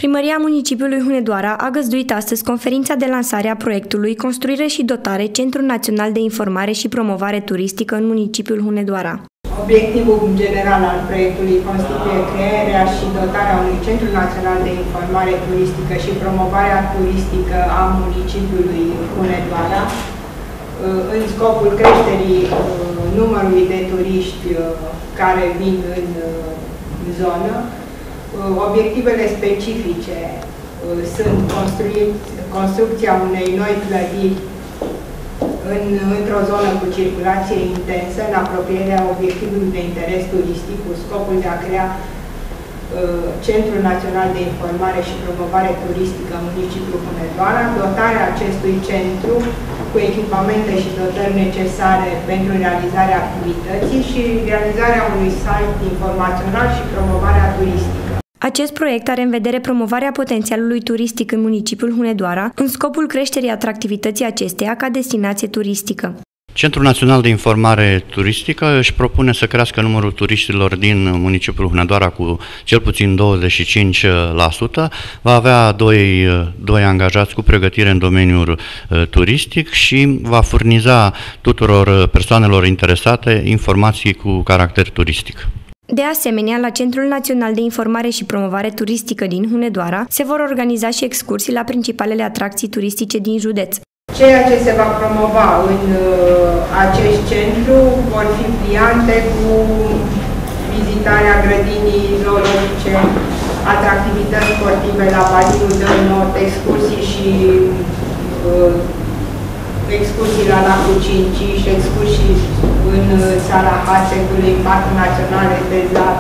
Primăria Municipiului Hunedoara a găzduit astăzi conferința de lansare a proiectului Construire și dotare Centrul Național de Informare și Promovare Turistică în municipiul Hunedoara. Obiectivul general al proiectului constituie crearea și dotarea unui Centru Național de Informare Turistică și Promovarea Turistică a municipiului Hunedoara, în scopul creșterii numărului de turiști care vin în zonă. Obiectivele specifice sunt construcția unei noi clădiri într-o zonă cu circulație intensă, în apropierea obiectivului de interes turistic, cu scopul de a crea Centrul Național de Informare și Promovare Turistică în municipiul Hunedoara, dotarea acestui centru cu echipamente și dotări necesare pentru realizarea activității și realizarea unui site informațional și promovarea turistică. Acest proiect are în vedere promovarea potențialului turistic în municipiul Hunedoara, în scopul creșterii atractivității acesteia ca destinație turistică. Centrul Național de Informare Turistică își propune să crească numărul turiștilor din municipiul Hunedoara cu cel puțin 25%. Va avea doi angajați cu pregătire în domeniul turistic și va furniza tuturor persoanelor interesate informații cu caracter turistic. De asemenea, la Centrul Național de Informare și Promovare Turistică din Hunedoara se vor organiza și excursii la principalele atracții turistice din județ. Ceea ce se va promova în acest centru vor fi pliante cu vizitarea grădinii zoologice, atractivități sportive la Balinul de Nord, excursii și excursii la Lacul Cinciș, excursii în Sala Hațecului, în Parcul Național Retezat,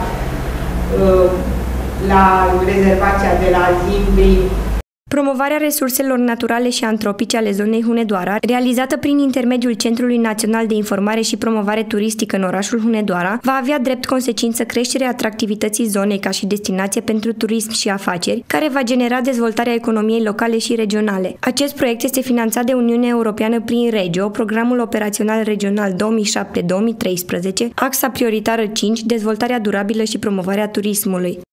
la rezervația de la Zimbri. Promovarea resurselor naturale și antropice ale zonei Hunedoara, realizată prin intermediul Centrului Național de Informare și Promovare Turistică în orașul Hunedoara, va avea drept consecință creșterea atractivității zonei ca și destinație pentru turism și afaceri, care va genera dezvoltarea economiei locale și regionale. Acest proiect este finanțat de Uniunea Europeană prin REGIO, Programul Operațional Regional 2007-2013, axa prioritară 5, dezvoltarea durabilă și promovarea turismului.